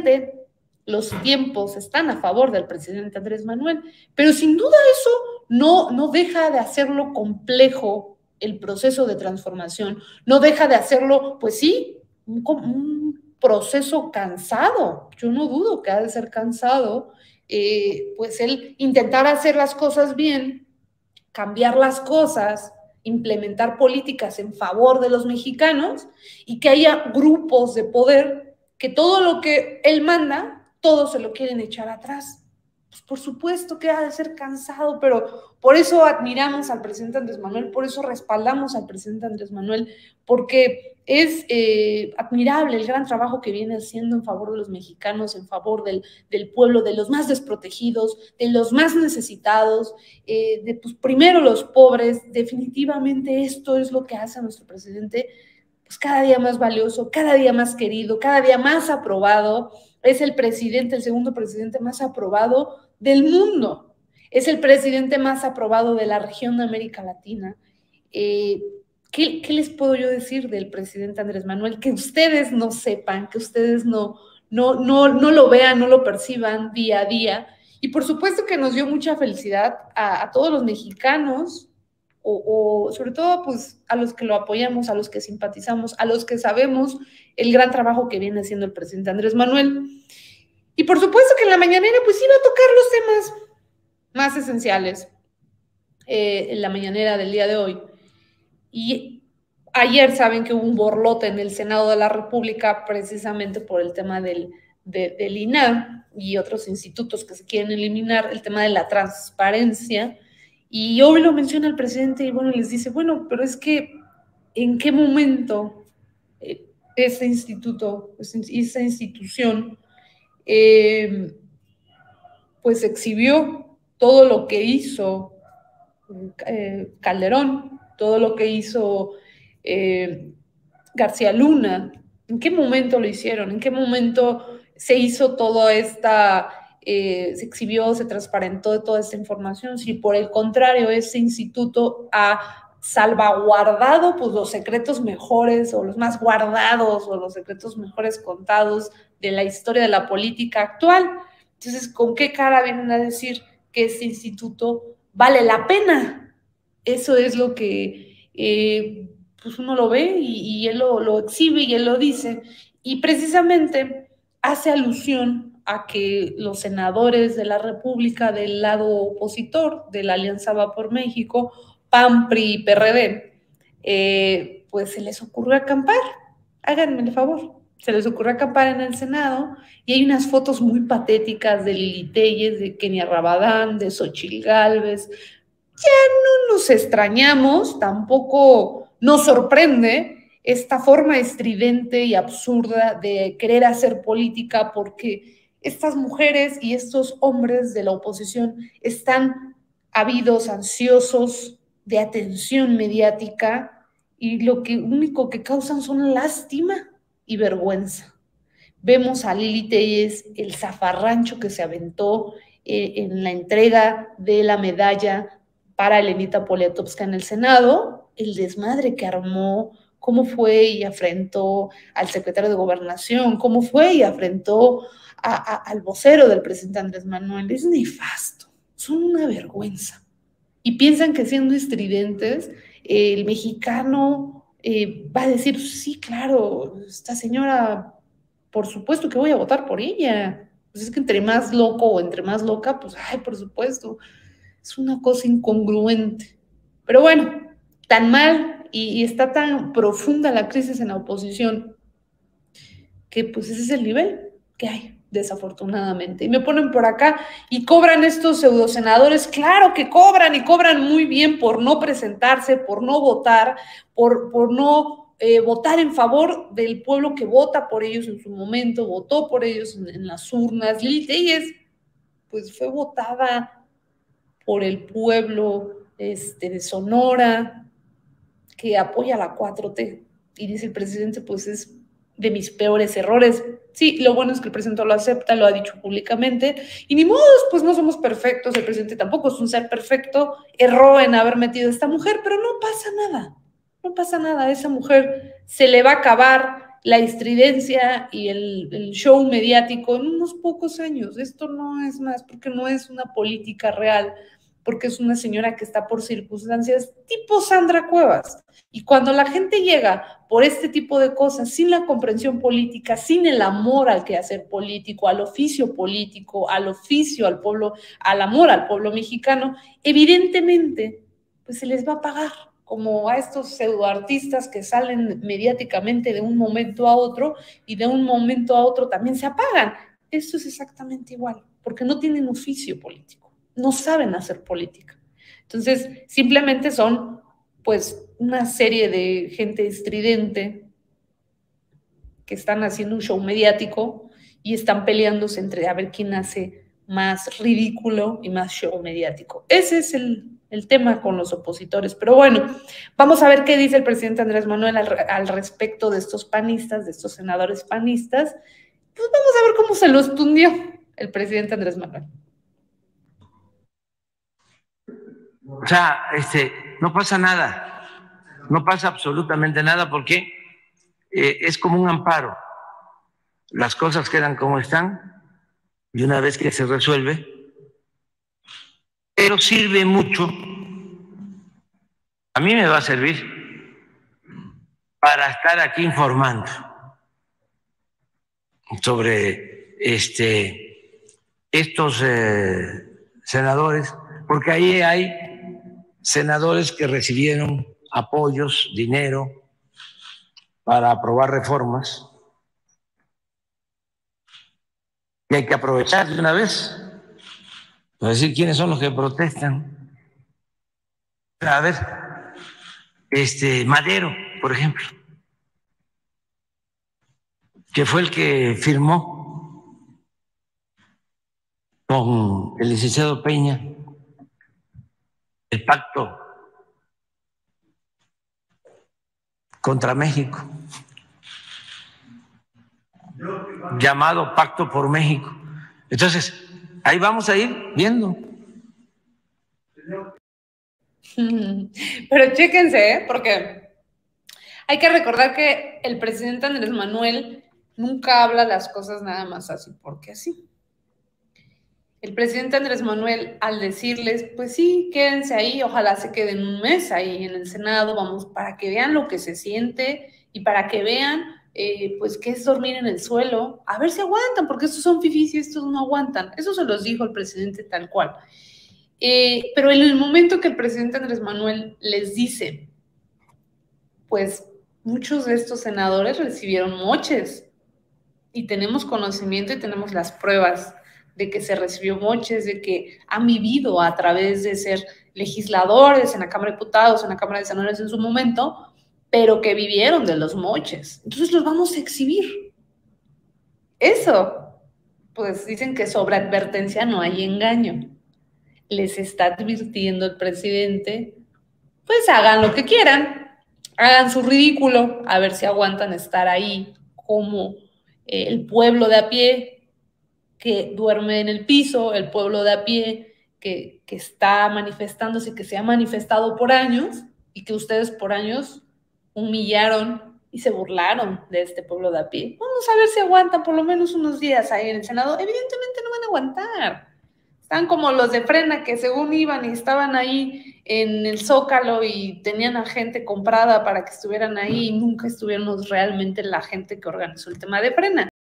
presidente, los tiempos están a favor del presidente Andrés Manuel, pero sin duda eso no deja de hacerlo complejo el proceso de transformación, no deja de hacerlo, pues sí, un proceso cansado. Yo no dudo que ha de ser cansado, pues él intentar hacer las cosas bien, cambiar las cosas, implementar políticas en favor de los mexicanos y que haya grupos de poder que todo lo que él manda, todos se lo quieren echar atrás. Pues por supuesto que ha de ser cansado, pero por eso admiramos al presidente Andrés Manuel, por eso respaldamos al presidente Andrés Manuel, porque es admirable el gran trabajo que viene haciendo en favor de los mexicanos, en favor del pueblo, de los más desprotegidos, de los más necesitados, de pues primero los pobres. Definitivamente esto es lo que hace a nuestro presidente pues cada día más valioso, cada día más querido, cada día más aprobado. Es el presidente, el segundo presidente más aprobado del mundo. Es el presidente más aprobado de la región de América Latina. ¿Qué les puedo yo decir del presidente Andrés Manuel? Que ustedes no sepan, que ustedes no lo vean, no lo perciban día a día. Y por supuesto que nos dio mucha felicidad a todos los mexicanos, o sobre todo pues a los que lo apoyamos, a los que simpatizamos, a los que sabemos el gran trabajo que viene haciendo el presidente Andrés Manuel. Y por supuesto que en la mañanera pues iba a tocar los temas más esenciales en la mañanera del día de hoy. Y ayer saben que hubo un borlote en el Senado de la República precisamente por el tema del INAH y otros institutos que se quieren eliminar, el tema de la transparencia. Y hoy lo menciona el presidente y bueno, les dice, bueno, pero es que ¿en qué momento ese instituto, esa institución pues exhibió todo lo que hizo Calderón, todo lo que hizo García Luna? ¿En qué momento lo hicieron? ¿En qué momento se hizo toda esta, se exhibió, se transparentó toda esta información? Si por el contrario ese instituto ha salvaguardado pues los secretos mejores o los más guardados o los secretos mejores contados de la historia de la política actual. Entonces, ¿con qué cara vienen a decir que este instituto vale la pena? Eso es lo que pues uno lo ve y él lo exhibe y él lo dice. Y precisamente hace alusión a que los senadores de la República del lado opositor de la Alianza Va por México, PAN, PRI y PRD, pues se les ocurrió acampar. Háganme el favor. Se les ocurrió acampar en el Senado y hay unas fotos muy patéticas de Lili Téllez, de Kenia Rabadán, de Xochitl Gálvez. Ya no nos extrañamos, tampoco nos sorprende esta forma estridente y absurda de querer hacer política, porque estas mujeres y estos hombres de la oposición están ávidos, ansiosos de atención mediática y lo único que causan son lástima y vergüenza. Vemos a Lili Téllez, el zafarrancho que se aventó en la entrega de la medalla para Elenita Poniatowska en el Senado, el desmadre que armó, cómo fue y afrentó al secretario de Gobernación, cómo fue y afrentó al vocero del presidente Andrés Manuel. Es nefasto, son una vergüenza. Y piensan que siendo estridentes, el mexicano va a decir, sí, claro, esta señora, por supuesto que voy a votar por ella. Pues es que entre más loco o entre más loca, pues, ay, por supuesto. Es una cosa incongruente. Pero bueno, tan mal y está tan profunda la crisis en la oposición que pues ese es el nivel que hay, desafortunadamente. Y me ponen por acá, y cobran estos pseudosenadores. Claro que cobran, y cobran muy bien por no presentarse, por no votar, por no votar en favor del pueblo que vota por ellos en su momento, votó por ellos en las urnas. Lili Téllez, pues fue votada por el pueblo de Sonora, que apoya la 4T. Y dice el presidente, pues es de mis peores errores. Sí, lo bueno es que el presidente lo acepta, lo ha dicho públicamente, y ni modo, pues no somos perfectos, el presidente tampoco es un ser perfecto, erró en haber metido a esta mujer, pero no pasa nada, no pasa nada, a esa mujer se le va a acabar la estridencia y el show mediático en unos pocos años. Esto no es más, porque no es una política real, porque es una señora que está por circunstancias tipo Sandra Cuevas. Y cuando la gente llega por este tipo de cosas, sin la comprensión política, sin el amor al quehacer político, al oficio político, al oficio al pueblo, al amor al pueblo mexicano, evidentemente, pues se les va a pagar, como a estos pseudoartistas que salen mediáticamente de un momento a otro y de un momento a otro también se apagan. Esto es exactamente igual, porque no tienen oficio político, no saben hacer política. Entonces, simplemente son, pues, una serie de gente estridente que están haciendo un show mediático y están peleándose entre a ver quién hace más ridículo y más show mediático. Ese es el tema con los opositores. Pero bueno, vamos a ver qué dice el presidente Andrés Manuel al respecto de estos panistas, de estos senadores panistas. Pues vamos a ver cómo se los tundió el presidente Andrés Manuel. O sea, no pasa nada, no pasa absolutamente nada porque es como un amparo. Las cosas quedan como están y una vez que se resuelve, pero sirve mucho, a mí me va a servir para estar aquí informando sobre estos senadores, porque ahí hay senadores que recibieron apoyos, dinero para aprobar reformas, y hay que aprovechar de una vez para decir quiénes son los que protestan. A ver, Madero, por ejemplo, que fue el que firmó con el licenciado Peña el pacto contra México, llamado Pacto por México. Entonces, ahí vamos a ir viendo. Pero chéquense, porque hay que recordar que el presidente Andrés Manuel nunca habla las cosas nada más así porque así. El presidente Andrés Manuel, al decirles, pues sí, quédense ahí, ojalá se queden un mes ahí en el Senado, vamos, para que vean lo que se siente y para que vean, pues, qué es dormir en el suelo, a ver si aguantan, porque estos son fifís y estos no aguantan. Eso se los dijo el presidente tal cual. Pero en el momento que el presidente Andrés Manuel les dice, pues, muchos de estos senadores recibieron moches y tenemos conocimiento y tenemos las pruebas de que se recibió moches, de que han vivido a través de ser legisladores en la Cámara de Diputados, en la Cámara de Senadores en su momento, pero que vivieron de los moches. Entonces los vamos a exhibir. Eso, pues dicen que sobre advertencia no hay engaño. Les está advirtiendo el presidente, pues hagan lo que quieran, hagan su ridículo, a ver si aguantan estar ahí como el pueblo de a pie, que duerme en el piso, el pueblo de a pie que está manifestándose, que se ha manifestado por años y que ustedes por años humillaron y se burlaron de este pueblo de a pie. Vamos a ver si aguantan por lo menos unos días ahí en el Senado. Evidentemente no van a aguantar. Están como los de Frena que según iban y estaban ahí en el Zócalo y tenían a gente comprada para que estuvieran ahí y nunca estuvieron realmente la gente que organizó el tema de Frena.